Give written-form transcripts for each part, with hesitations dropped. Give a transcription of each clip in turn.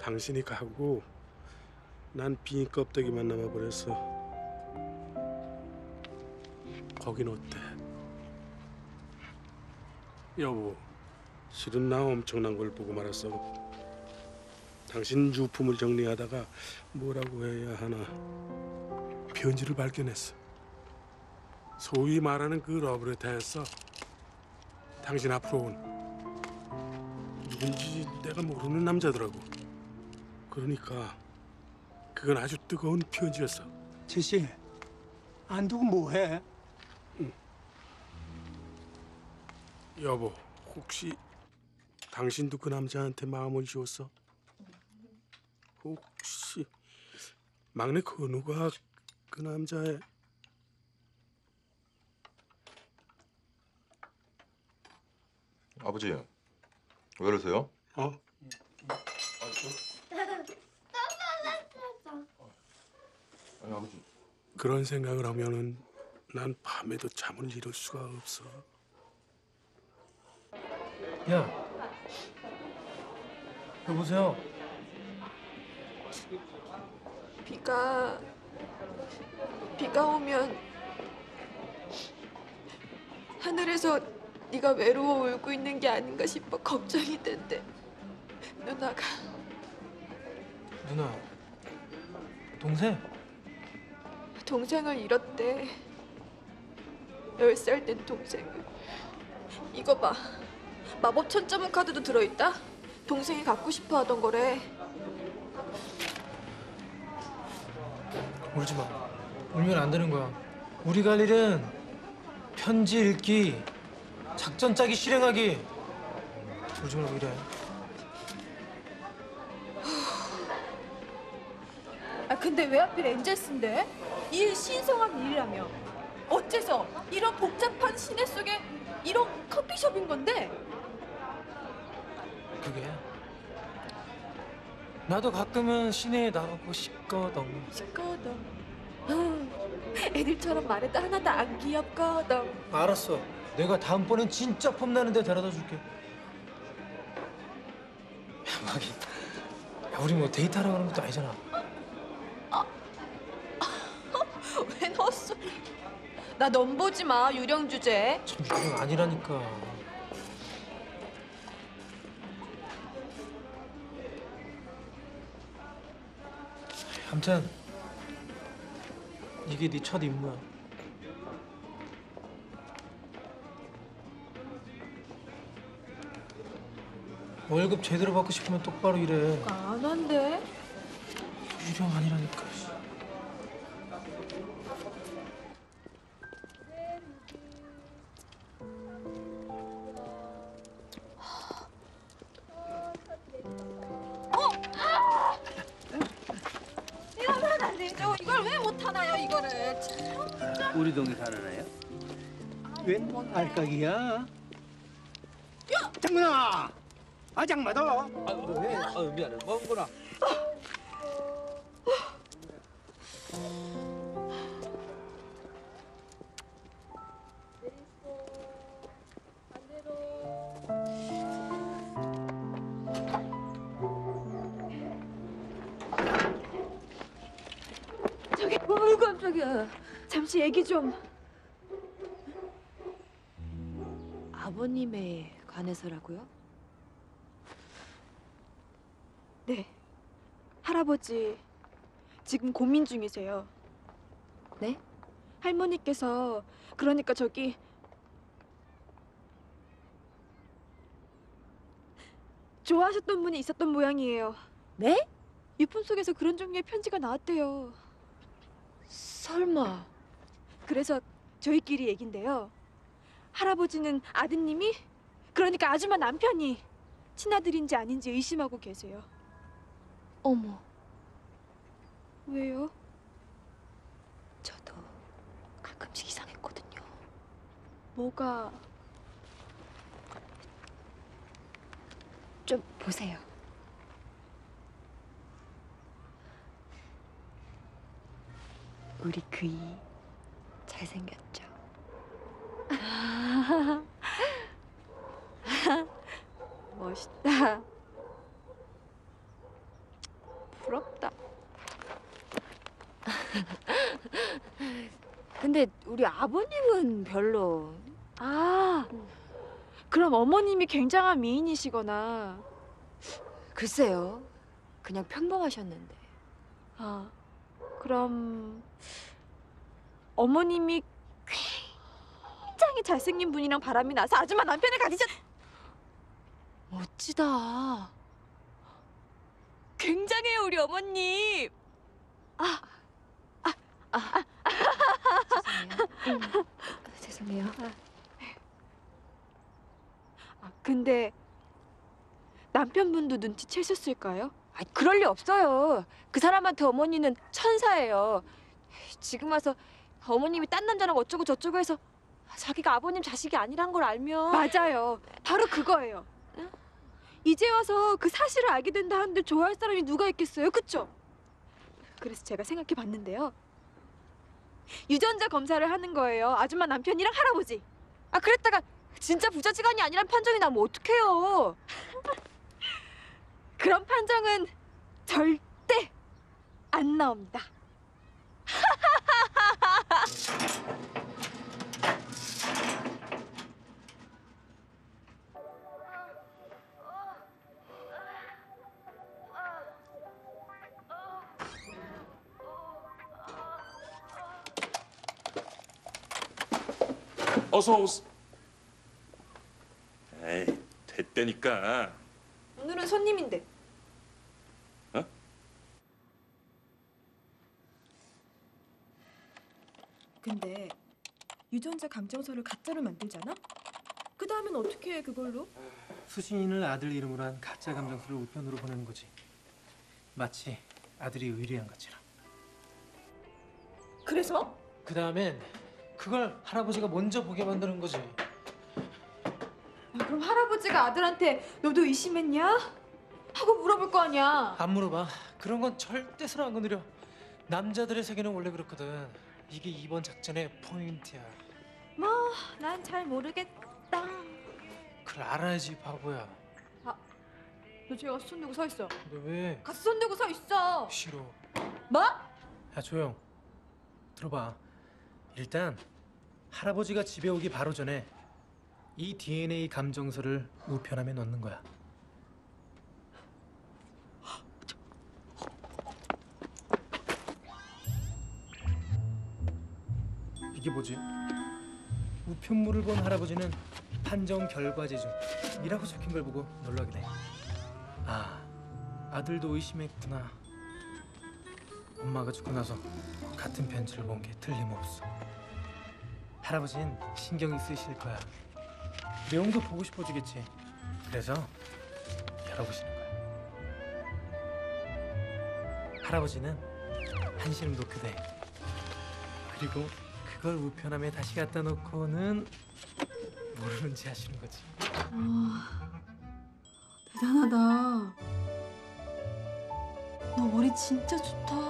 당신이 가고 난 빈 껍데기만 남아버렸어. 거긴 어때? 여보, 실은 나 엄청난 걸 보고 말았어. 당신 유품을 정리하다가 뭐라고 해야 하나 편지를 발견했어. 소위 말하는 그 러브레터였어. 당신 앞으로 온 누군지 내가 모르는 남자더라고. 그러니까 그건 아주 뜨거운 편지였어. 제시, 안 두고 뭐해? 여보, 혹시 당신도 그 남자한테 마음을 주었어? 혹시 막내 건우가 그 남자의 아버지, 왜 그러세요? 어? 아니 아버지. 그런 생각을 하면은 난 밤에도 잠을 이룰 수가 없어. 야, 여보세요. 비가 오면 하늘에서 네가 외로워 울고 있는 게 아닌가 싶어 걱정이 된대. 누나가. 누나, 동생? 동생을 잃었대. 10살 된 동생을. 이거 봐. 마법 천자문 카드도 들어있다. 동생이 갖고 싶어 하던 거래. 울지 마. 울면 안 되는 거야. 우리가 할 일은 편지 읽기, 작전 짜기, 실행하기. 울지 말고 이래. 근데 왜 하필 엔젤스인데? 일 신성한 일이라며. 어째서 이런 복잡한 시내 속에 이런 커피숍인 건데? 그게 나도 가끔은 시내에 나가고 싶거든. 시끄러워. 애들처럼 말해도 하나도 안 귀엽거든. 알았어. 내가 다음번엔 진짜 폼나는 데 데려다 줄게. 야, 마기. 야, 우리 뭐 데이트하러 가는 것도 아니잖아. 왜 넣었어? 나 넘보지 마, 유령 주제. 참 유령 아니라니까. 아무튼 이게 네 첫 임무야. 월급 제대로 받고 싶으면 똑바로 일해. 안 한대. 유령 아니라니까. 이러면 안 되죠. 이걸 왜 못하나요, 이거를. 참. 우리 동에 사는 애야? 웬 알까기야? 야! 장문아! 아, 장마도! 왜? 미안해. 먹구나. 저기, 깜짝이야. 잠시 얘기 좀. 아버님에 관해서라고요? 네. 할아버지 지금 고민 중이세요. 네? 할머니께서 그러니까 저기 좋아하셨던 분이 있었던 모양이에요. 네? 유품 속에서 그런 종류의 편지가 나왔대요. 설마. 그래서 저희끼리 얘긴데요. 할아버지는 아드님이 그러니까 아줌마 남편이 친아들인지 아닌지 의심하고 계세요. 어머. 왜요? 저도 가끔씩 이상했거든요. 뭐가? 좀 보세요. 우리 그이 잘생겼죠? 멋있다. 근데 우리 아버님은 별로. 아, 그럼 어머님이 굉장한 미인이시거나. 글쎄요. 그냥 평범하셨는데. 아, 그럼 어머님이 굉장히 잘생긴 분이랑 바람이 나서 아줌마 남편을 가지셨. 멋지다. 굉장해요, 우리 어머님. 죄송해요. 아, 근데 남편분도 눈치채셨을까요? 아, 그럴 리 없어요. 그 사람한테 어머니는 천사예요. 지금 와서 어머님이 딴 남자랑 어쩌고 저쩌고 해서 자기가 아버님 자식이 아니란 걸 알면. 맞아요. 바로 그거예요. 이제 와서 그 사실을 알게 된다 한들 좋아할 사람이 누가 있겠어요? 그쵸? 그래서 제가 생각해 봤는데요. 유전자 검사를 하는 거예요. 아줌마 남편이랑 할아버지. 아, 그랬다가 진짜 부자지간이 아니란 판정이 나면 어떡해요. 그런 판정은 절대 안 나옵니다. 어서 오세요. 에이, 됐다니까. 오늘은 손님인데. 어? 근데 유전자 감정서를 가짜로 만들잖아? 그 다음엔 어떻게 해 그걸로? 수신인을 아들 이름으로 한 가짜 감정서를 우편으로 보내는 거지. 마치 아들이 의뢰한 것처럼. 그래서? 그 다음엔 그걸 할아버지가 먼저 보게 만드는 거지. 아, 그럼 할아버지가 아들한테 너도 의심했냐? 하고 물어볼 거 아니야. 안 물어봐. 그런 건 절대로 안 건드려. 남자들의 세계는 원래 그렇거든. 이게 이번 작전의 포인트야. 난 잘 모르겠다. 그걸 알아야지, 바보야. 너 뒤에 가서 손 들고 서 있어. 너 왜? 가서 손 들고 서 있어. 싫어. 뭐? 야, 조용. 들어봐. 일단 할아버지가 집에 오기 바로 전에 이 DNA 감정서를 우편함에 넣는 거야. 이게 뭐지? 우편물을 본 할아버지는 판정 결과제 중이라고 적힌 걸 보고 놀라게 돼. 아, 아들도 의심했구나. 엄마가 죽고 나서 같은 편지를 본 게 틀림없어. 할아버진 신경이 쓰이실 거야. 내용도 보고 싶어지겠지. 그래서 열어보시는 거야. 할아버지는 한시름 놓게 돼. 그리고 그걸 우편함에 다시 갖다 놓고는 모르는지 하시는 거지. 대단하다. 너 머리 진짜 좋다.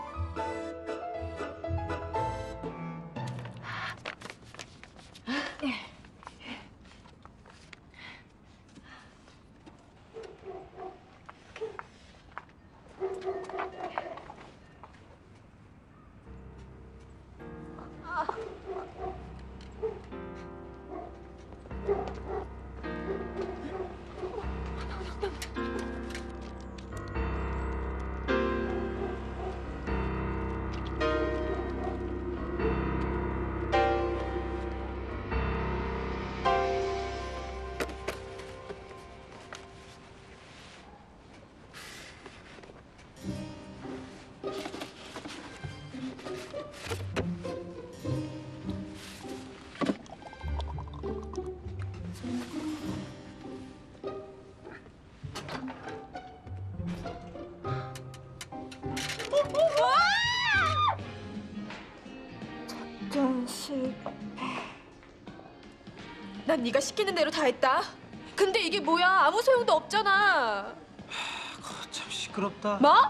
난 네가 시키는 대로 다 했다. 근데 이게 뭐야? 아무 소용도 없잖아. 참 시끄럽다. 뭐?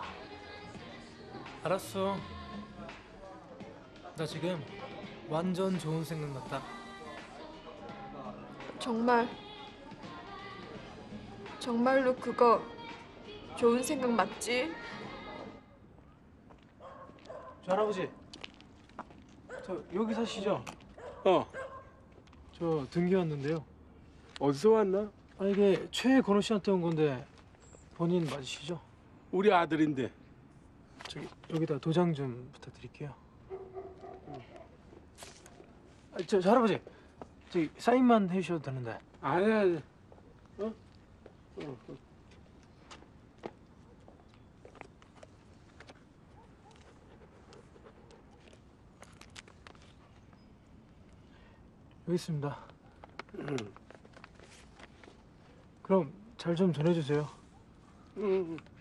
알았어. 나 지금 완전 좋은 생각 났다. 정말로 그거 좋은 생각 맞지? 저 할아버지, 저 여기 사시죠? 어, 저 등기 왔는데요. 어디서 왔나? 아 이게 최건우 씨한테 온 건데 본인 맞으시죠? 우리 아들인데. 저기 여기다 도장 좀 부탁드릴게요. 아, 저 할아버지, 저기 사인만 해주셔도 되는데. 아니야. 여기 있습니다. 그럼 잘 좀 전해주세요. 응.